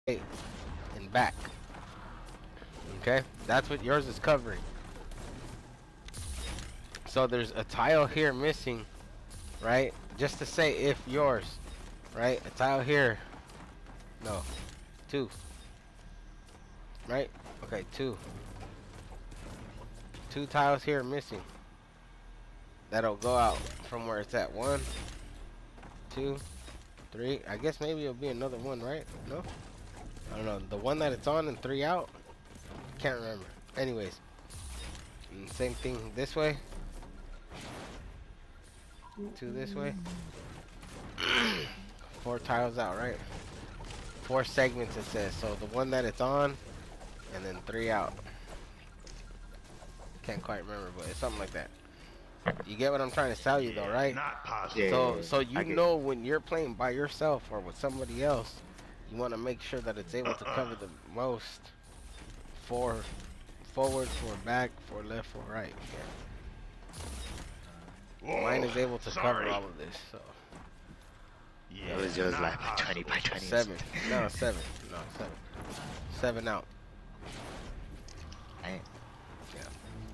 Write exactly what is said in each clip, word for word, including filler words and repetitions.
and back. Okay, that's what yours is covering. So there's a tile here missing, right? Just to say if yours, right? A tile here. No, two. Right? Okay, two. Two tiles here missing. That'll go out from where it's at. One, two, three. I guess maybe it'll be another one, right? No? I don't know. The one that it's on and three out? Can't remember. Anyways. And same thing this way. Two this way. Four tiles out, right? Four segments it says. So the one that it's on and then three out. Can't quite remember, but it's something like that. You get what I'm trying to tell you though, right? Not possible. Yeah, So so you get know when you're playing by yourself or with somebody else, you want to make sure that it's able to cover the most. Four forward, four back, four left, four right. Yeah. Whoa, Mine is able to sorry. cover all of this, so. Yeah, It was yours not like by possible. twenty by twenty. Seven. No, seven. No, seven. Seven out. Dang. Yeah.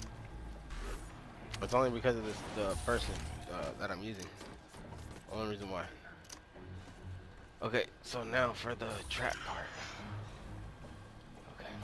It's only because of this the person uh, that I'm using. Only reason why. Okay, so now for the trap part. Okay.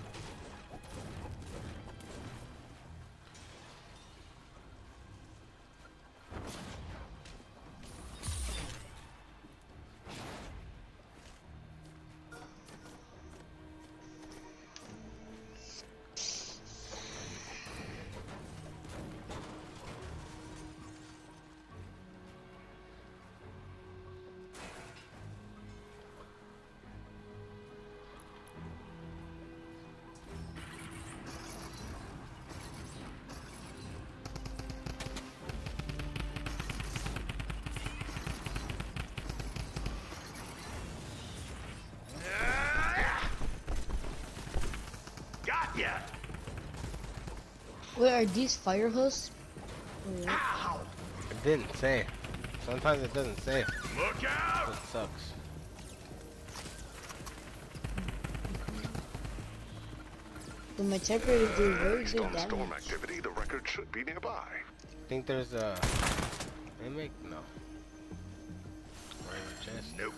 Got ya! Wait, are these fire hoods? Ow! It didn't say. Sometimes it doesn't say. Look out! It sucks. But my temperatures do very Based good on the storm damage. activity, the record should be nearby. Think there's a. They make no. Right in the chest. Nope.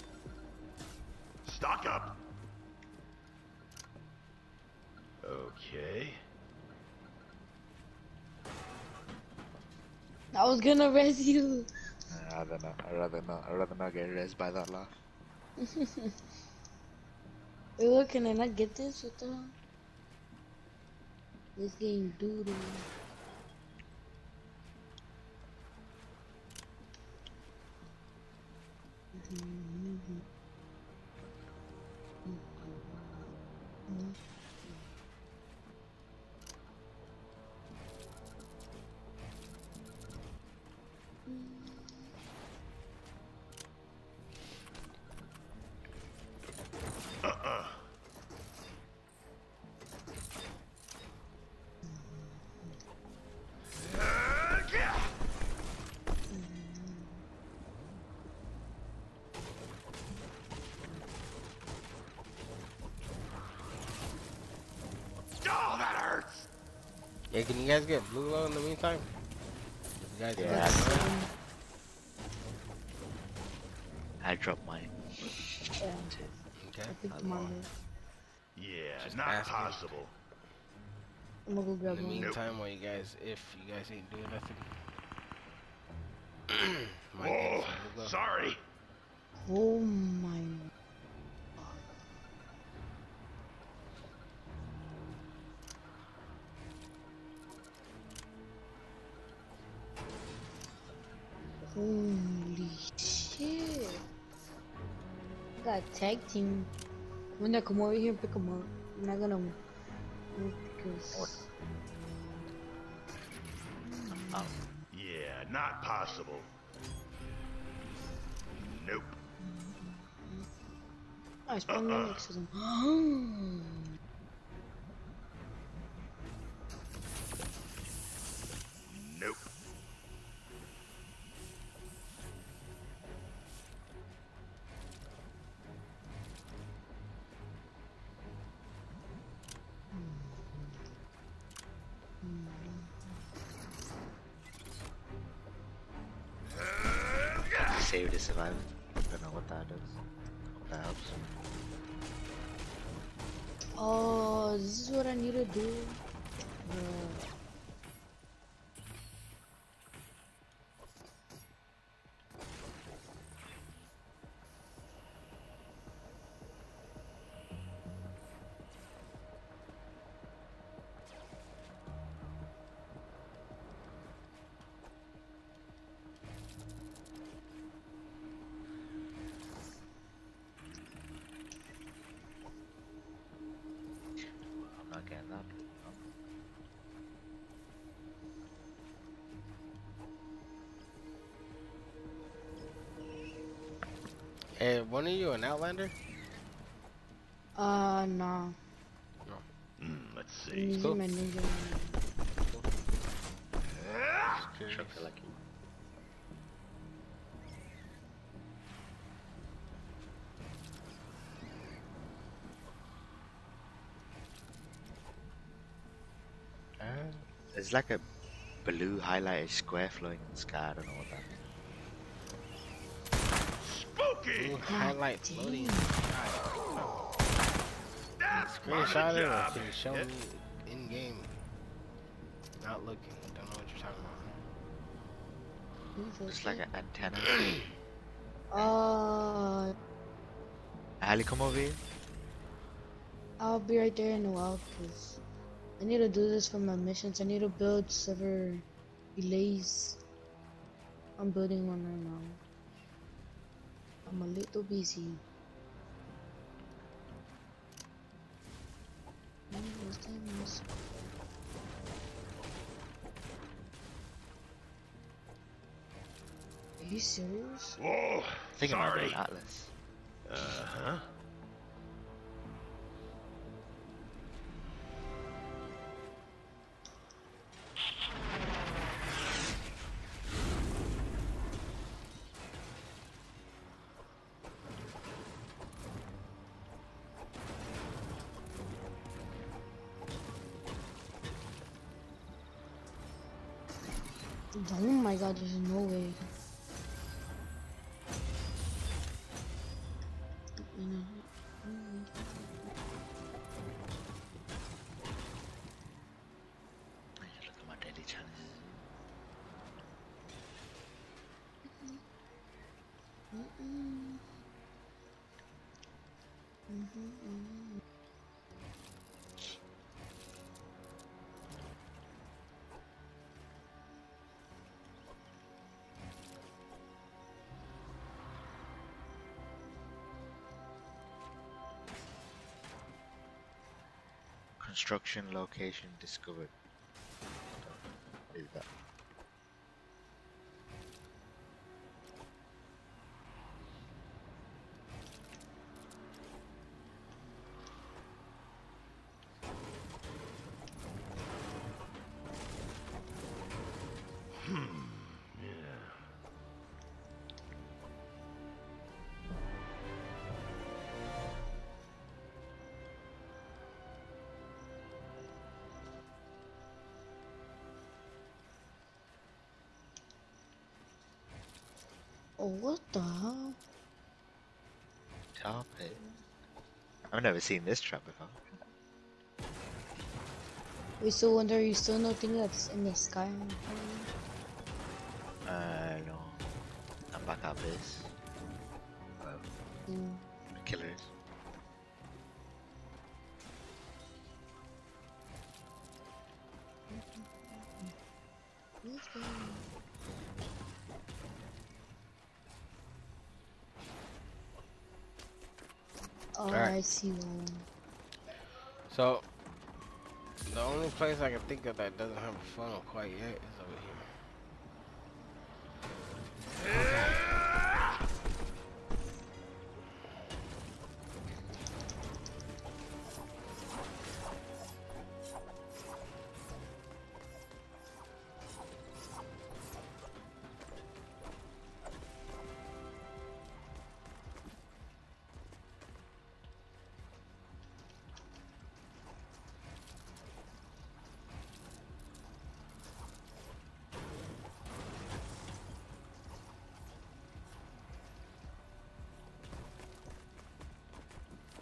Stock up. Okay. I was gonna res you. I don't know. I'd rather not. I'd rather not get rezzed by that laugh. Wait, look, can I not get this? What the hell? This game doodle. Uh-uh. Uh, yeah. Oh, that hurts! Yeah, can you guys get blue low in the meantime? You guys Yeah, got it? I dropped mine. Yeah, Okay. I think I I'm on know. there. Yeah, Just not asking. possible. I'm gonna go In grab the one. meantime, while you guys, if you guys ain't doing nothing. Might get Whoa, some blue low. sorry. Oh my. Holy shit. I got tag team. When I come over here and pick them up, I'm not gonna move because. Oh. Yeah, not possible. Nope. I spawned right next to them. Nope. Save the survivor. Don't know what that does. Hope that helps. Oh, this is what I need to do. Bruh. I'm not getting that. Hey, one of you an Outlander? Uh, nah. Hmm, let's I'm see. using Cool. my ninja. Sure, feel like you. Uh, there's like a blue highlighted square flowing in the sky. I don't know what that is. Spooky! Blue highlight damn. loading. That's part of the Screenshot it or job. can you show Yeah. me in game? Not looking. Don't know what you're talking about. It's like an antenna. Uh, Ali, come over here. I'll be right there in a while, cause I need to do this for my missions. I need to build server relays. I'm building one right now. I'm a little busy. Mm, what's that noise? Are you serious? Whoa, I think I'm sorry. doing Atlas. Uh-huh. Oh my god, there's no way. I need to look at my daily challenge. Construction location discovered. Leave that. Oh, what the hell? Top it. I've never seen this trap before. Wait, so wonder you still nothing that's in the sky? Uh, no. I'm back at base. Well, Mm. the killers. Let's go. Oh, Alright. I see one. So, the only place I can think of that doesn't have a funnel quite yet is over here.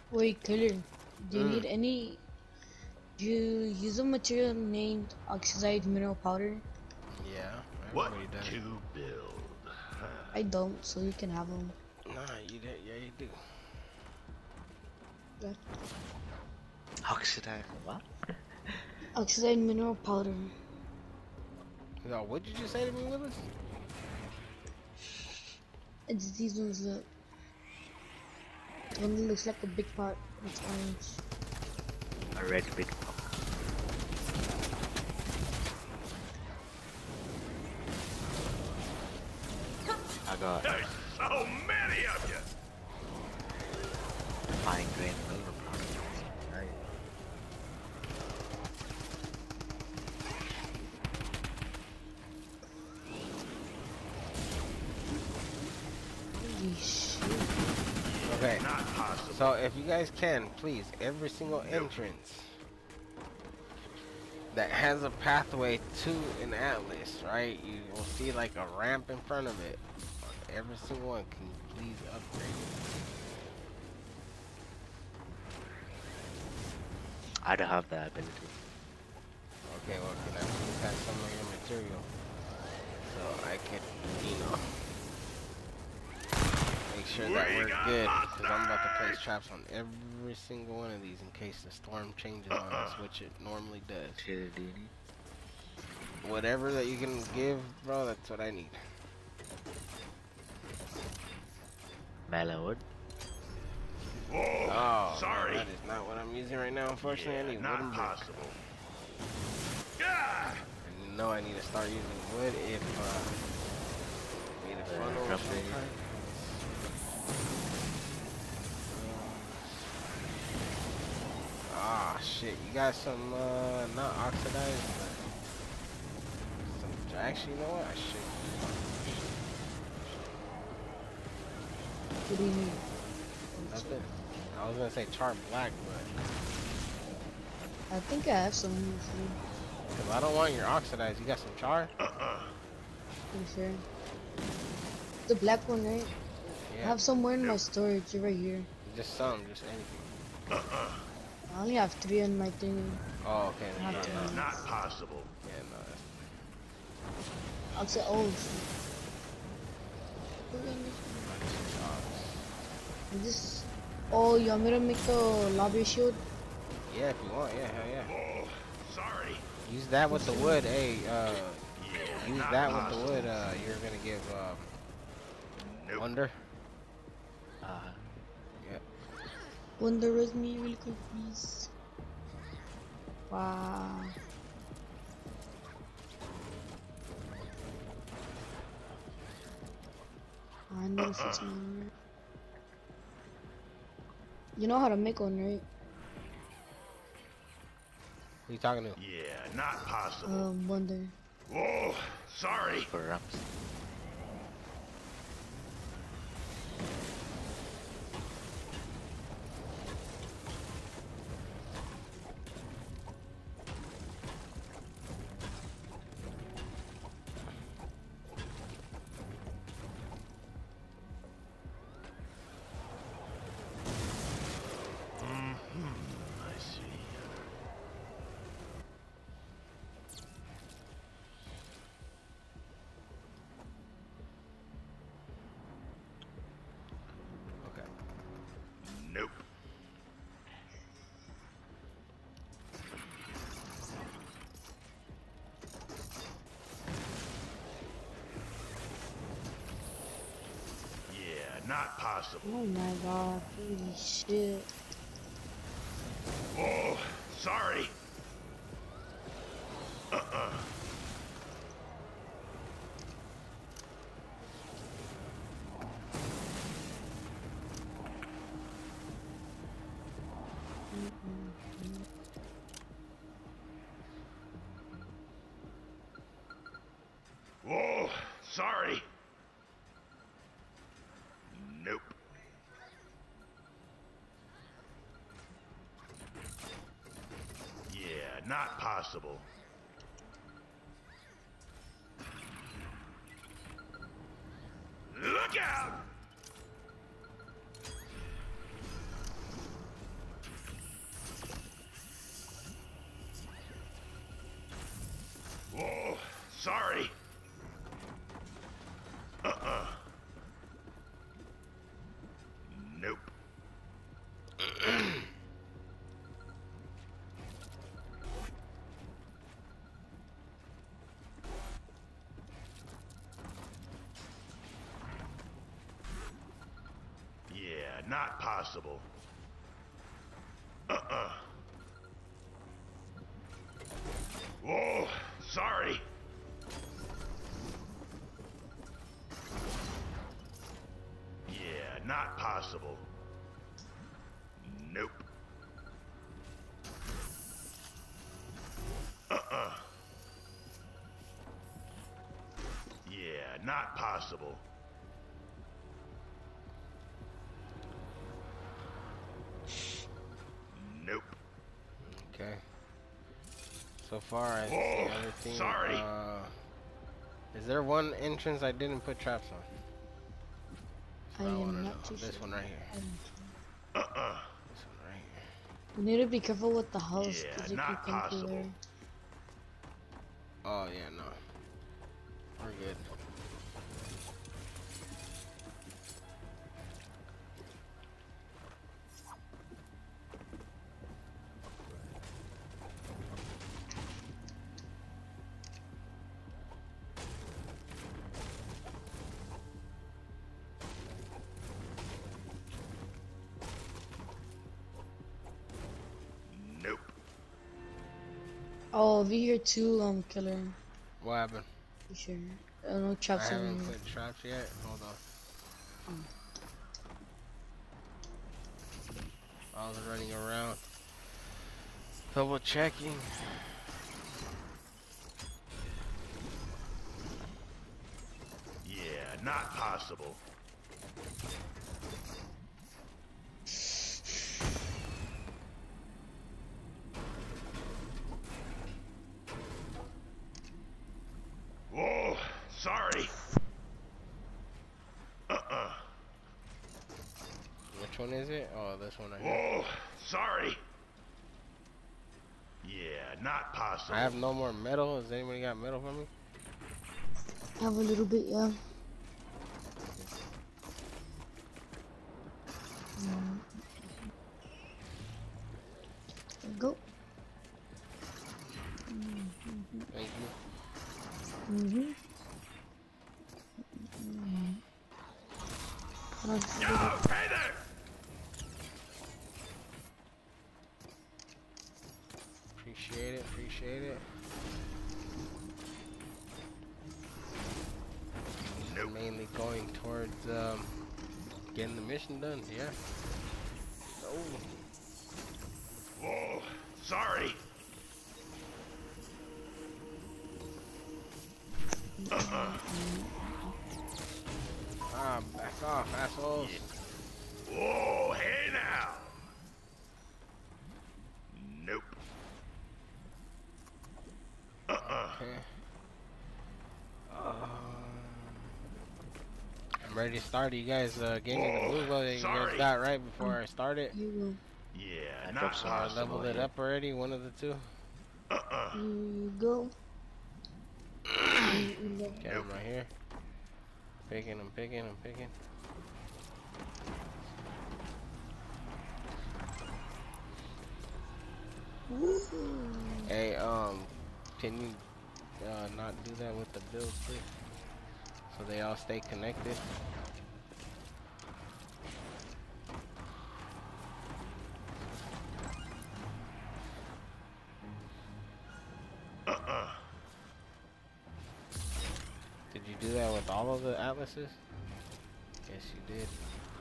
Wait, Killer. Do you Mm. need any? Do you use a material named oxidized mineral powder? Yeah, What everybody does. to build? I don't, so you can have them. Nah, you did. Yeah, you do. Yeah. Oxidized. What? Oxidized mineral powder. Yo, what did you just say to me, Willis? It's these ones that. The one that looks like a big pot. It's orange. A red big pop. I got There's so many of you. fine grain silver product. Nice. Holy shit. Okay. Not possible. So if you guys can, please, every single entrance that has a pathway to an atlas, right? You will see like a ramp in front of it. Every single one, can you please upgrade it? I don't have that ability. Okay, well, can I please have some of your material so I can, you know, make sure that We we're got good, because I'm about to place monsters! traps on every single one of these in case the storm changes on us, which it normally does. Shit, do you need? Whatever that you can give, bro, that's what I need. Melon wood? Oh, Oh, sorry. man, that is not what I'm using right now. Unfortunately, Yeah, I need not wooden brick. possible. Yeah. And you know I need to start using wood if uh, need a Uh, funnel drop of some it. kind. Ah, shit. You got some, uh, not oxidized, but some, actually, you know what? I should. What do you need? Nothing. I was gonna say char black, but I think I have some for because I don't want your oxidized. You got some char? Uh-uh. pretty sure. The black one, right? I Yeah. have somewhere in my storage right here. Just some, just anything. Uh-uh. I only have three on my thing. Oh, okay. Then Have yeah, to- no. Not possible. Yeah, no. That's, I'll say, oh, shit. Is this. Oh, you want me to make the lobby shield? yeah, if you want, yeah, hell yeah. Oh, sorry. Use that with the wood, hey, uh, Yeah, use not that with possible. the wood, uh, you're gonna give, um, Nope. Wonder. Uh, Wonder with me really quick, please. Wow. I know if it's not. You know how to make one, right? Who you talking to? Yeah, not possible. Um, Wonder. Whoa, sorry. for ramps. I see. Okay. Nope. Yeah, not possible. Oh my god, holy shit. Oh, sorry. Uh-uh. Whoa, sorry. Nope. Yeah, not possible. Look out! sorry. Uh-uh. Nope. Yeah, not possible. Uh-uh. Whoa, sorry. Yeah, not possible. Nope. Uh-uh. Yeah, not possible. Nope. Okay. So far, I see Whoa, everything. sorry. Uh, is there one entrance I didn't put traps on? I I wanna am know. not too This sure. one right here. Uh-uh. This one right here. We need to be careful with the house Yeah, because you can not come through possible. there. Oh yeah, no. We're good. Nope. Oh, over here too, um, killer. What happened? You sure? Uh, no I traps over haven't here. put traps yet. Hold on. Oh. I was running around, double checking. Yeah, not possible. Whoa, sorry. Uh-uh. Which one is it? Oh, this one right here. Whoa, sorry. Yeah, not possible. I have no more metal. Has anybody got metal for me? I have a little bit, yeah. Mm. Go. Thank you. Mm-hmm. Mm-hmm. Yo, hey there! Appreciate it. Appreciate it. Nope. Mainly going towards um, getting the mission done. Yeah. Oh. Whoa, sorry. Uh-uh. Ah, back off, assholes. Whoa, hey now. Nope. Uh-uh. Okay. Um, I'm ready to start. You guys uh, gave me the Whoa, blue ball that you guys sorry. got right before I started. You will. Yeah, I not dropped some So I possible. leveled it here. up already, one of the two. Uh-uh. You go. You- you go. Okay, I'm right here. Picking, I'm picking, I'm picking. Hey, um, can you uh, not do that with the build, please? So they all stay connected. Uh-uh. Did you do that with all of the atlases? Yes, you did.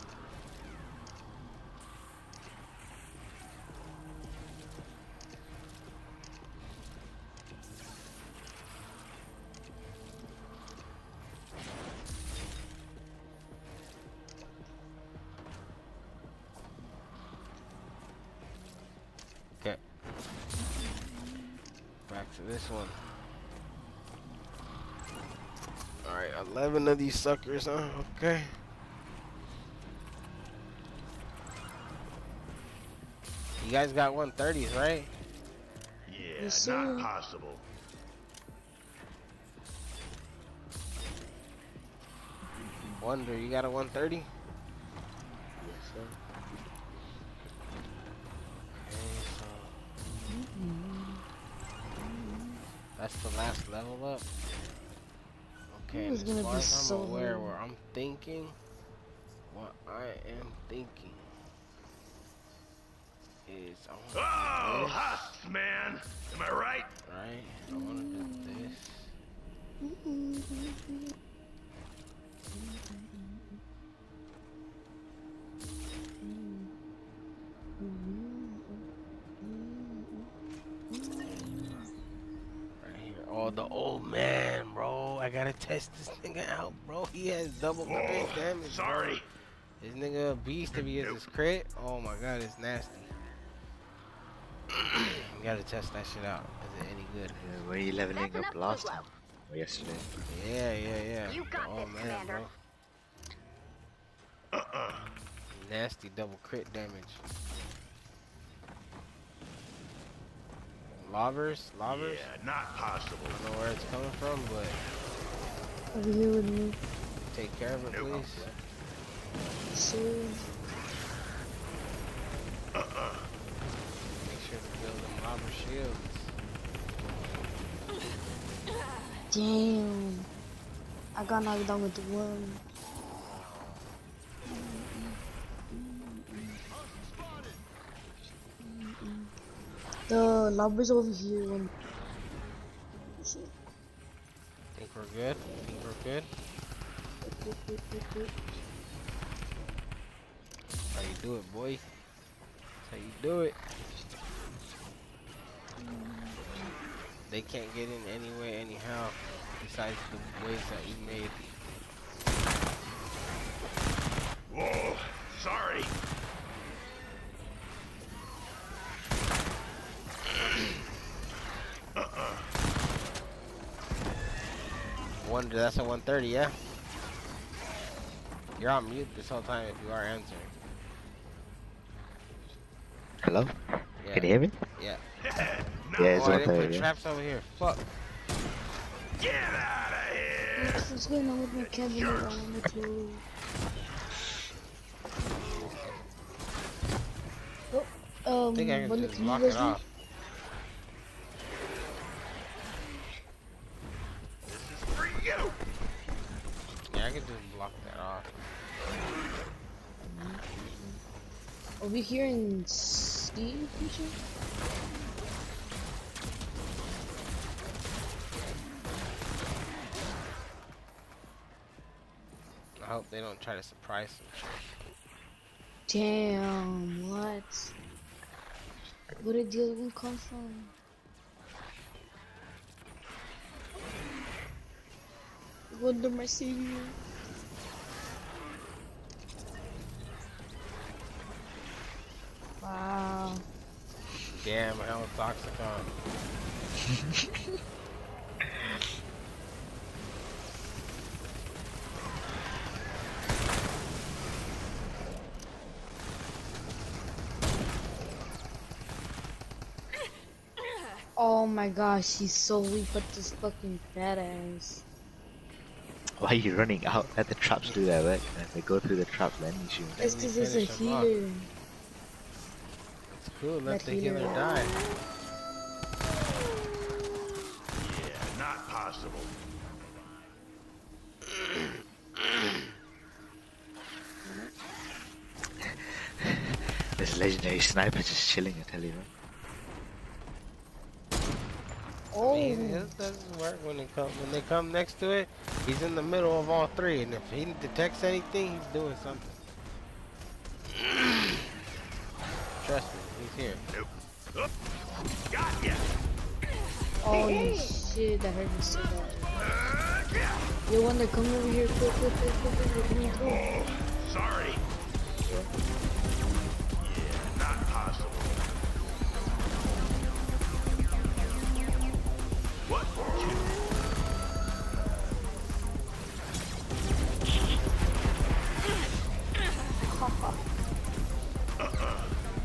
Okay. Back to this one. Alright, eleven of these suckers, huh? Okay. You guys got one thirties, right? Yeah, Yes, not sir. possible. Wonder, you got a one thirty? Yes, sir. Okay, so that's the last level up. Okay, It was and as gonna far be as I'm so aware, hard. where I'm thinking, what I am thinking is I want to Oh, do this, husks, man. Am I right? right? I want to do this. Right here. Oh, the old man, bro. I gotta test this nigga out, bro. He has double crit Oh, damage. bro. sorry. This nigga a beast if he has his crit. Oh my god, it's nasty. You gotta test that shit out. Is it any good? Yeah, were you leveling up last time? Or yesterday? Yeah, yeah, yeah. You got oh this, man, Commander. bro. Uh-uh. Nasty double crit damage. Lobbers? Lobbers? Yeah, not possible. I don't know where it's coming from, but Over here with me. take care of it, Nope. please. So, Uh-uh. Make sure to build them lobber shields. damn. I got knocked down with the one. The lobber's over here. One. Think we're good? Think we're good? How you do it, boy? How you do it? They can't get in any way, anyhow, besides the ways that we made. Whoa, sorry. Uh-uh. Wonder, that's a one thirty, yeah? You're on mute this whole time if you are answering. Hello? Yeah. Can you hear me? Yeah. No, Yeah, it's Oh, I one didn't put thirty. Yeah. traps over here. Fuck. get out of here. What's going on with my cabinet? I want to close. Oh, um, I think I can when just the block cameras it off. This is for you. Yeah, I can just block that off. Are we here in C feature? I hope they don't try to surprise some shit. Damn, what? Where did the other one come from? Wonder my savior. Wow. Damn, hell, Toxicon. Oh my gosh, he's so weak, but this fucking fat ass. Why are you running out? Let the traps do their work. And if they go through the trap, then you shoot. It's me because it's a finish him off. healer. It's cool, let Let the healer healer die. die. Yeah, not possible. This legendary sniper just chilling, I tell you, man. Oh, I mean, it doesn't work when they come when they come next to it. He's in the middle of all three, and if he detects anything, he's doing something. Trust me, he's here. Nope. Oh, got ya. holy shit, that hurt me so bad. Uh, yeah. Yo, Wonder, come over here, quick, quick, quick, quick, quick, we're coming through. Oh, sorry. Yeah, not possible. What? Uh-uh.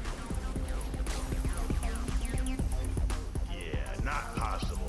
Yeah, not possible.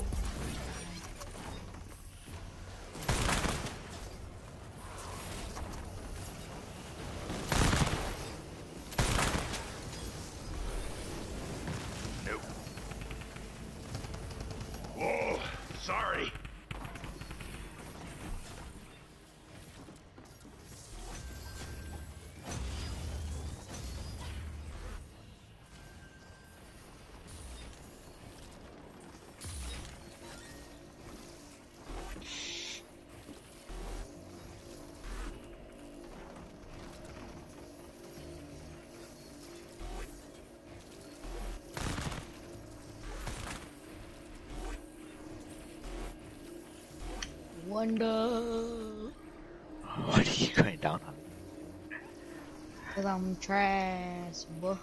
Wonder. What are you going down on? Cause I'm trash, boy.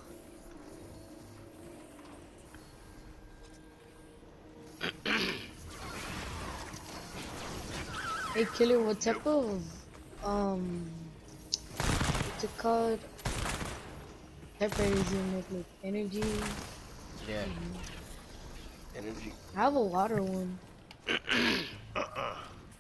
Hey, Killer, what type of, um, what's it called? Pepper is you make like energy? Yeah. Energy. I have a water one. Uh-uh.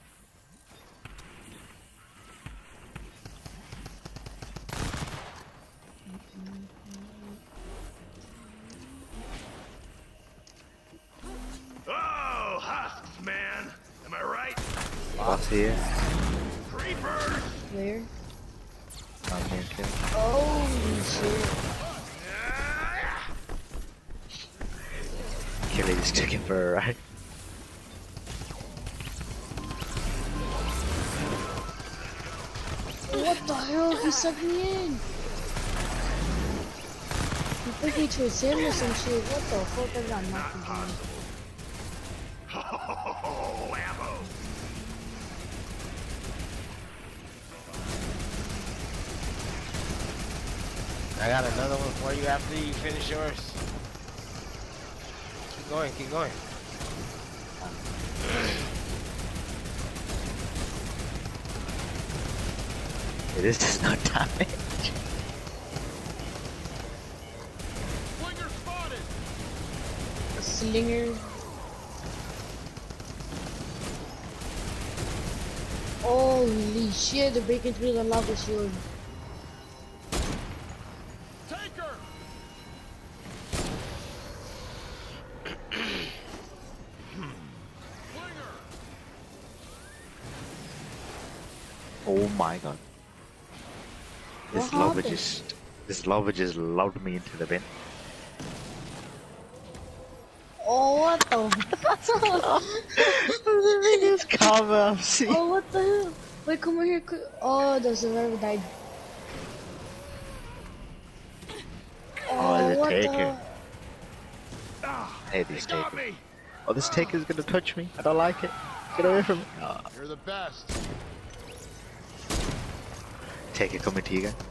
Oh, husks, man. Am I right? What's here? Creepers! Where? I'm being killed. Holy shit. Ah! Killy just took him for a ride. What the hell? He sucked me in. He took me to a sim or some shit. What the fuck? I got knocked again. Oh, ammo! I got another one for you after you finish yours. Keep going, keep going. This does not damage. Slinger. Holy shit, they're breaking through the lava shield. Oh my god. This What lava happened? just this lava just lobbed me into the bin. Oh, what the The biggest karma I've seen. Oh, what the hell? Wait, come over here quick. Oh, the survivor died. Oh, the what taker. Ah, Hey, they this got taker. me! Oh, this taker's gonna touch me. I don't like it. Get away from me. Oh, You're the best. taker coming to you again.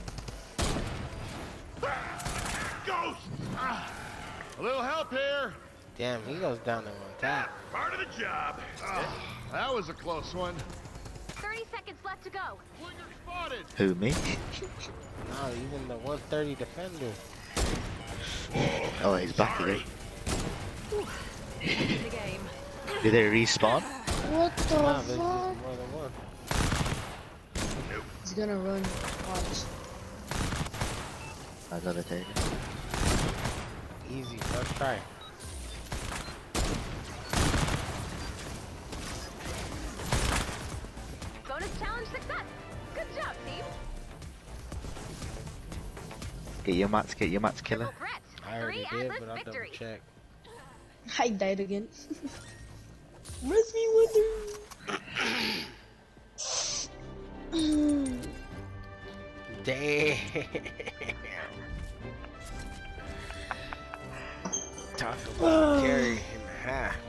Ghost! Ah, a little help here. Damn, he goes down in one tap. Part of the job. Ah, that was a close one. thirty seconds left to go. Slinger spotted. Who, me? No, even the one thirty defender. Oh, he's back again. The game. Did they respawn? What the Nah, there's just fuck? more than one. He's gonna run. Watch. I got a taker. Easy, first try. Bonus challenge success. Good job, team. Get your mats, get your mats, killer. Triple threat. I already Three did, endless but I'll double victories. check. I died again. Miss me wonder. Damn. Talk about carry in half.